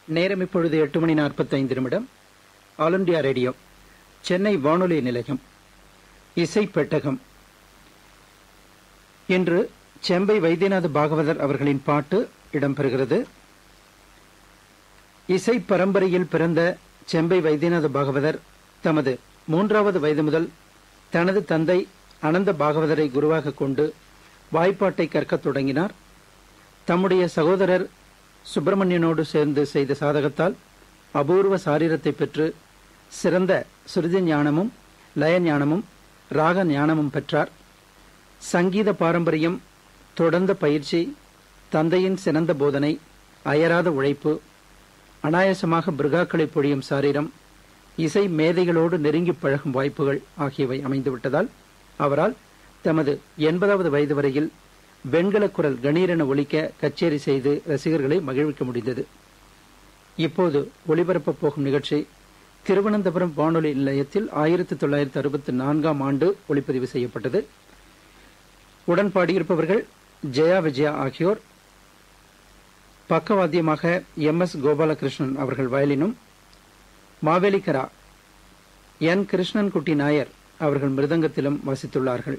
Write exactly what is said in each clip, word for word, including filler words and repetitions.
நேரம் இப்பொழுது எட்டு மணி நாற்பத்தைந்து நிமிடம். ஆல் இண்டியா ரேடியோ சென்னை வானொலி நிலையம் இசை பெட்டகம். இன்று செம்பை வைத்தியநாத பாகவதர் அவர்களின் பாட்டு இடம்பெறுகிறது. இசை பரம்பரையில் பிறந்த செம்பை வைத்தியநாத பாகவதர் தமது மூன்றாவது வயது முதல் தனது தந்தை அனந்த பாகவதரை குருவாக கொண்டு வாய்ப்பாட்டை கற்கத் தொடங்கினார். தம்முடைய சகோதரர் சுப்பிரமணியனோடு சேர்ந்து செய்த சாதகத்தால் அபூர்வ சாரீரத்தை பெற்று சிறந்த சுருதி ஞானமும் லய ஞானமும் ராக ஞானமும் பெற்றார். சங்கீத பாரம்பரியம், தொடர்ந்த பயிற்சி, தந்தையின் சிறந்த போதனை, அயராத உழைப்பு, அனாயசமாக பிருகாக்களை பொழியும் சாரீரம், இசை மேதைகளோடு நெருங்கி பழகும் வாய்ப்புகள் ஆகியவை அமைந்துவிட்டதால் அவரால் தமது எண்பதாவது வயது வரையில் வெண்கல குரல் கணீரென ஒலிக்க கச்சேரி செய்து ரசிகர்களை மகிழ்விக்க முடிந்தது. இப்போது ஒளிபரப்பப் போகும் நிகழ்ச்சி திருவனந்தபுரம் வானொலி நிலையத்தில் ஆயிரத்தி தொள்ளாயிரத்தி அறுபத்தி நான்காம் ஆண்டு ஒளிப்பதிவு செய்யப்பட்டது. உடன் பாடியிருப்பவர்கள் ஜெயா விஜயா ஆகியோர். பக்கவாத்தியமாக எம் எஸ் கோபாலகிருஷ்ணன் அவர்கள் வயலினும், மாவேலிக்கரா என் கிருஷ்ணன்குட்டி நாயர் அவர்கள் மிருதங்கத்திலும் வாசித்துள்ளார்கள்.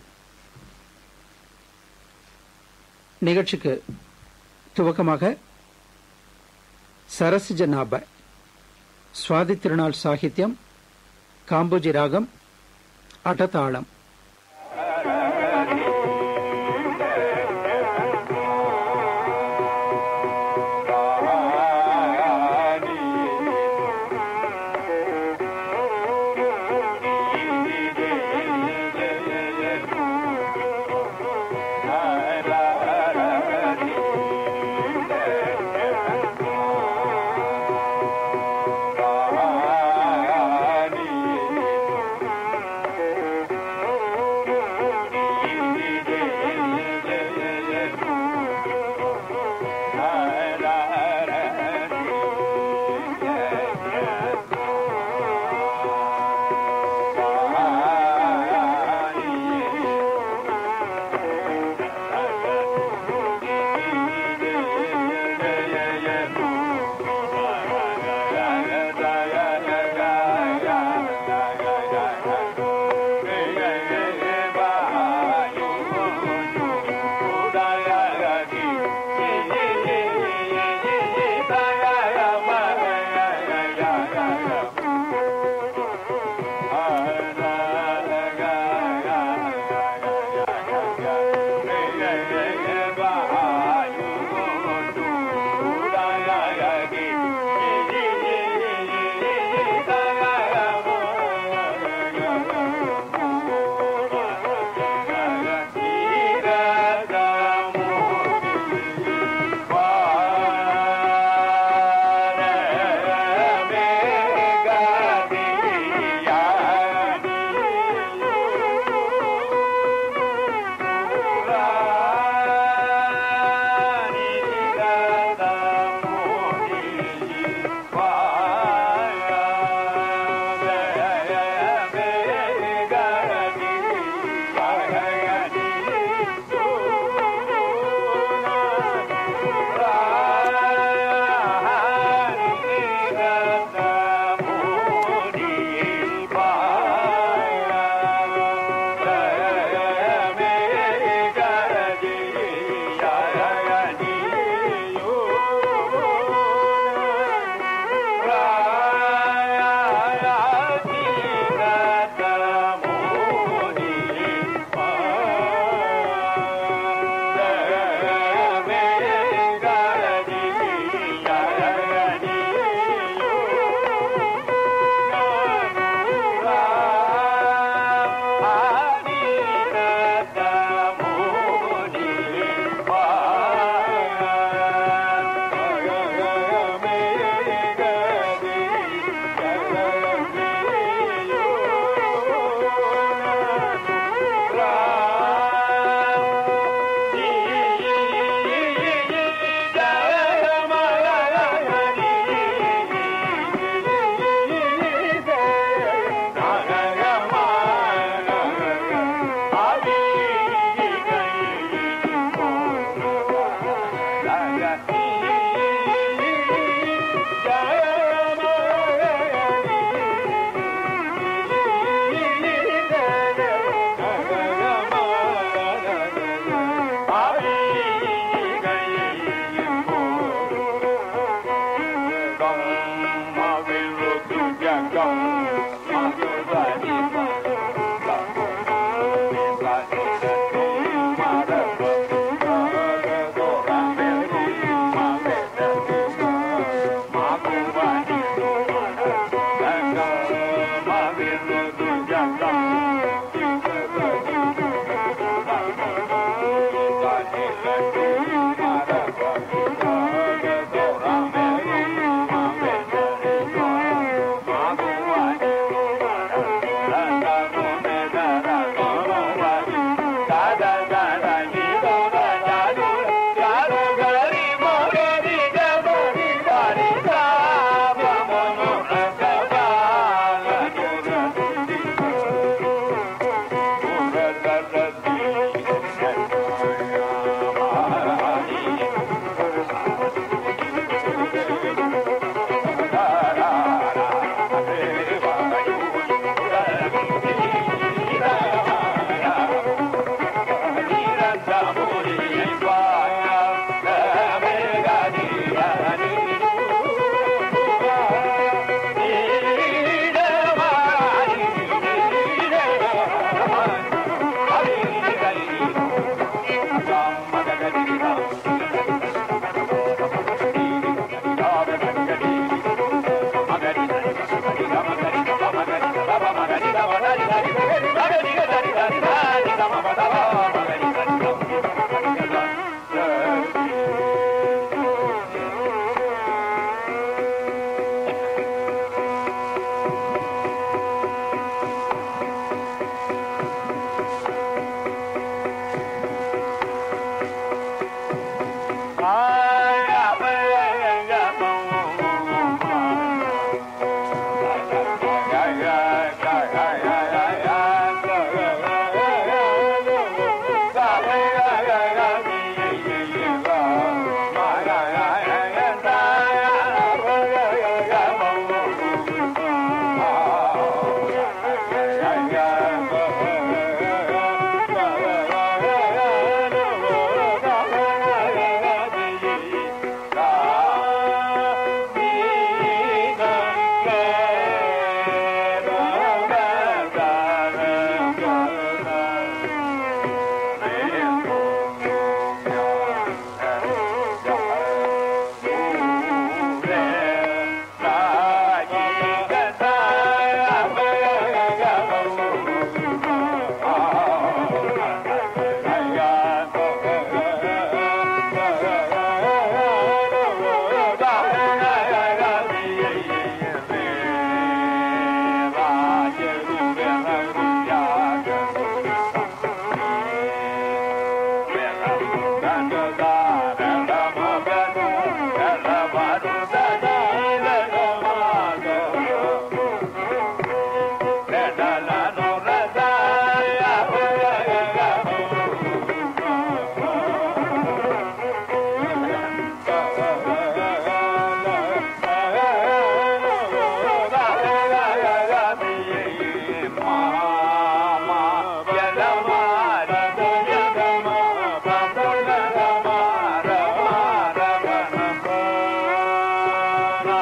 நிகழ்ச்சிக்கு துவக்கமாக சரசிஜ நாப, சுவாதி திருநாள் சாகித்யம், காம்போஜி ராகம், அடதாளம். Thank you.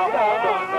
பாவம்